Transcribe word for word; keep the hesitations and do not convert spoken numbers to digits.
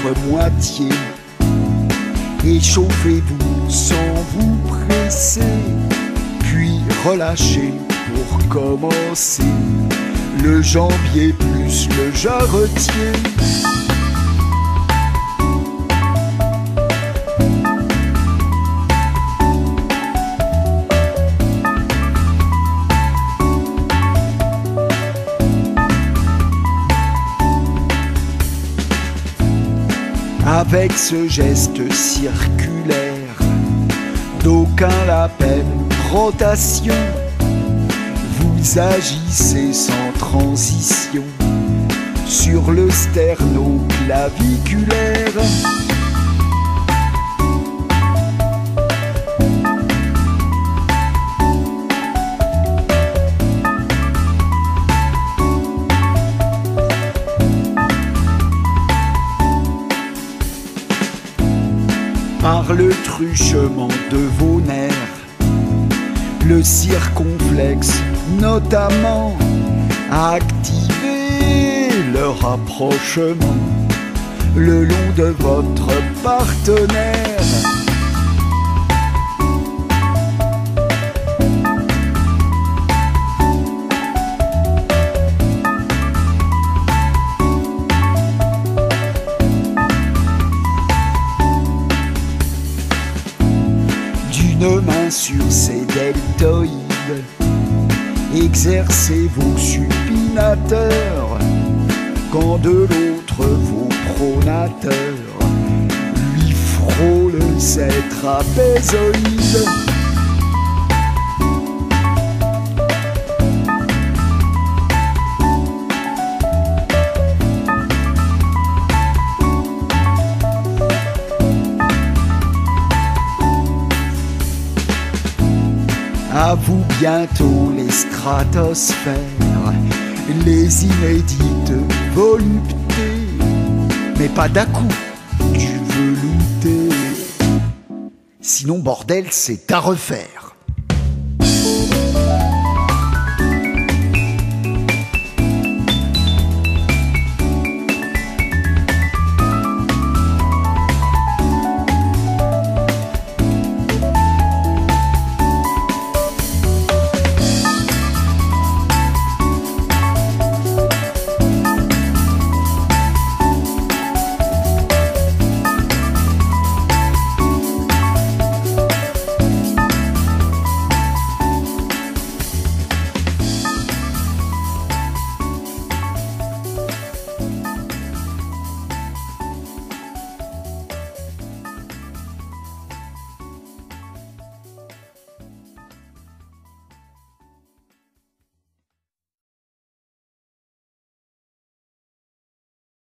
moitié. Échauffez-vous sans vous presser, puis relâchez pour commencer. Le jambier plus le jarretier. Avec ce geste circulaire, d'aucuns l'appellent rotation, vous agissez sans transition sur le sternoclaviculaire. Par le truchement de vos nerfs, le circonflexe notamment, activez le rapprochement le long de votre partenaire. D'une main sur ses deltoïdes, exercez vos supinateurs, quand de l'autre vos pronateurs lui frôlent ses trapézoïdes. À vous bientôt les stratosphères, les inédites voluptés, mais pas d'à-coup du velouté. Sinon bordel c'est à refaire.